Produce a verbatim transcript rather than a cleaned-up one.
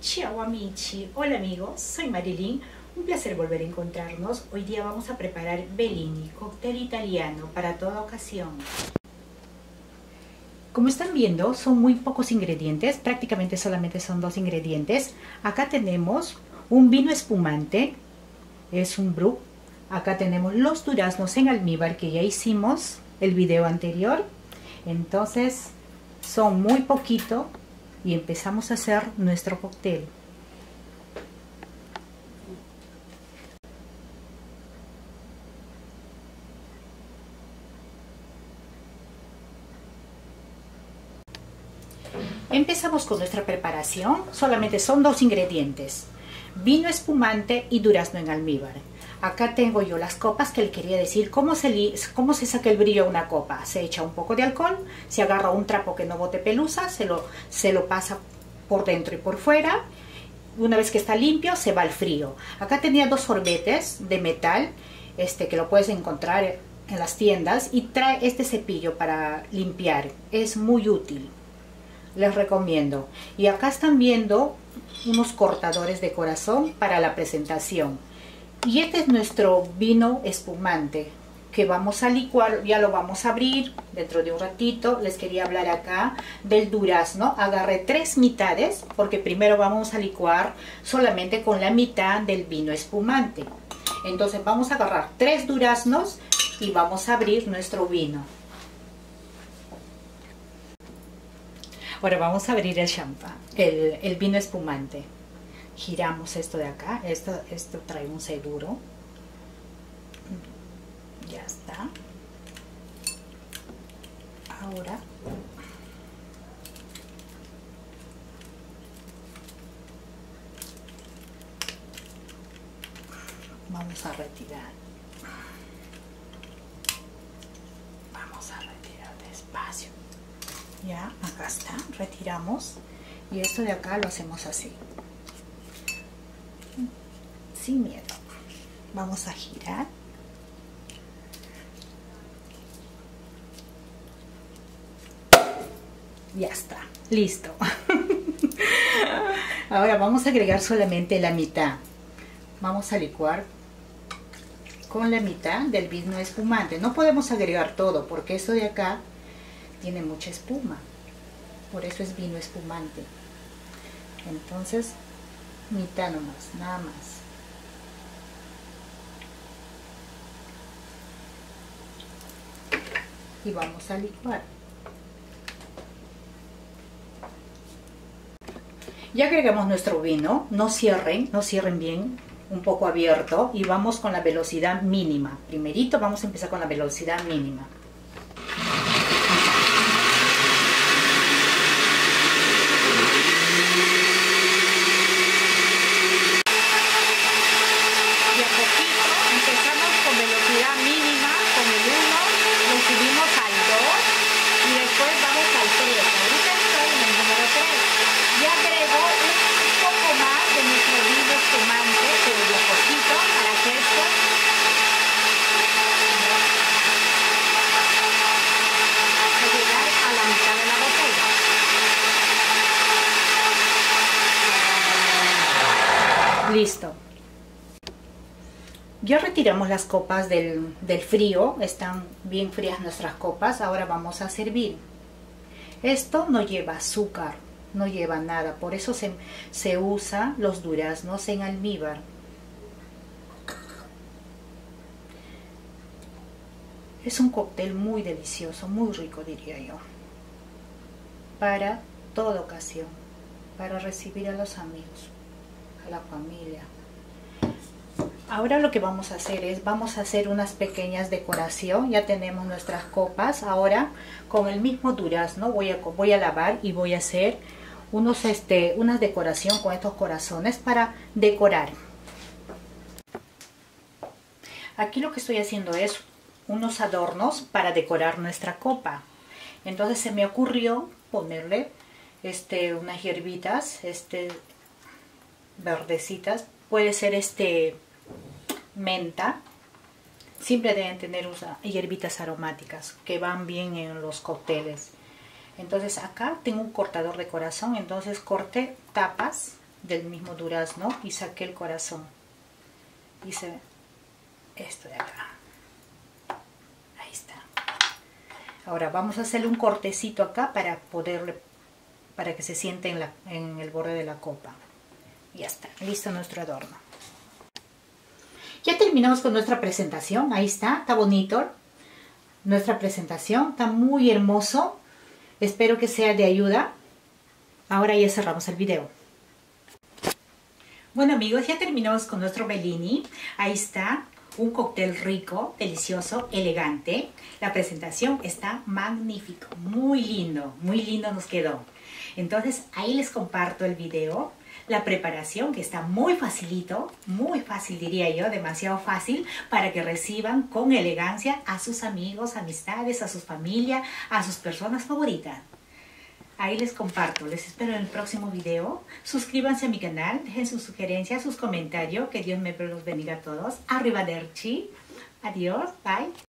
Ciao amici, hola amigos, soy Marilyn, un placer volver a encontrarnos. Hoy día vamos a preparar Bellini, cóctel italiano para toda ocasión. Como están viendo, son muy pocos ingredientes, prácticamente solamente son dos ingredientes. Acá tenemos un vino espumante, es un Brut. Acá tenemos los duraznos en almíbar que ya hicimos el video anterior. Entonces son muy poquito y empezamos a hacer nuestro cóctel. Empezamos con nuestra preparación. Solamente son dos ingredientes: vino espumante y durazno en almíbar. Acá tengo yo las copas que le quería decir cómo se, cómo se saca el brillo a una copa. Se echa un poco de alcohol, se agarra un trapo que no bote pelusa, se lo, se lo pasa por dentro y por fuera. Una vez que está limpio, se va al frío. Acá tenía dos sorbetes de metal, este, que lo puedes encontrar en las tiendas, y trae este cepillo para limpiar. Es muy útil, les recomiendo. Y acá están viendo unos cortadores de corazón para la presentación. Y este es nuestro vino espumante que vamos a licuar. Ya lo vamos a abrir dentro de un ratito. Les quería hablar acá del durazno. Agarré tres mitades porque primero vamos a licuar solamente con la mitad del vino espumante. Entonces vamos a agarrar tres duraznos y vamos a abrir nuestro vino. Ahora vamos a abrir el champán, el, el vino espumante. Giramos esto de acá, esto, esto trae un seguro. Ya está. Ahora vamos a retirar. Vamos a retirar despacio. Ya, acá está, retiramos. Y esto de acá lo hacemos así, sin miedo. Vamos a girar. Ya está, listo. Ahora vamos a agregar solamente la mitad. Vamos a licuar con la mitad del vino espumante. No podemos agregar todo porque esto de acá tiene mucha espuma. Por eso es vino espumante. Entonces, mitad nomás, nada más. Y vamos a licuar. Ya agregamos nuestro vino. No cierren, no cierren bien, un poco abierto, y vamos con la velocidad mínima. Primerito vamos a empezar con la velocidad mínima. Listo. Ya retiramos las copas del, del frío. Están bien frías nuestras copas. Ahora vamos a servir. Esto no lleva azúcar, no lleva nada. Por eso se, se usa los duraznos en almíbar. Es un cóctel muy delicioso, muy rico, diría yo. Para toda ocasión. Para recibir a los amigos, a la familia. Ahora lo que vamos a hacer es, vamos a hacer unas pequeñas decoración. Ya tenemos nuestras copas. Ahora con el mismo durazno voy a, voy a lavar y voy a hacer unos, este, una decoración con estos corazones para decorar. Aquí lo que estoy haciendo es unos adornos para decorar nuestra copa. Entonces se me ocurrió ponerle este, unas hierbitas, este, verdecitas. Puede ser este menta. Siempre deben tener unas hierbitas aromáticas que van bien en los cócteles. Entonces acá tengo un cortador de corazón, entonces corté tapas del mismo durazno y saqué el corazón. Hice esto de acá. Ahí está. Ahora vamos a hacerle un cortecito acá para poderle, para que se siente en, la, en el borde de la copa. Ya está, listo nuestro adorno. Ya terminamos con nuestra presentación. Ahí está, está bonito. Nuestra presentación está muy hermoso. Espero que sea de ayuda. Ahora ya cerramos el video. Bueno amigos, ya terminamos con nuestro Bellini. Ahí está, un cóctel rico, delicioso, elegante. La presentación está magnífico, muy lindo, muy lindo nos quedó. Entonces ahí les comparto el video. La preparación que está muy facilito, muy fácil diría yo, demasiado fácil para que reciban con elegancia a sus amigos, amistades, a su familia, a sus personas favoritas. Ahí les comparto, les espero en el próximo video. Suscríbanse a mi canal, dejen sus sugerencias, sus comentarios, que Dios me los bendiga a todos. Arrivederci, adiós, bye.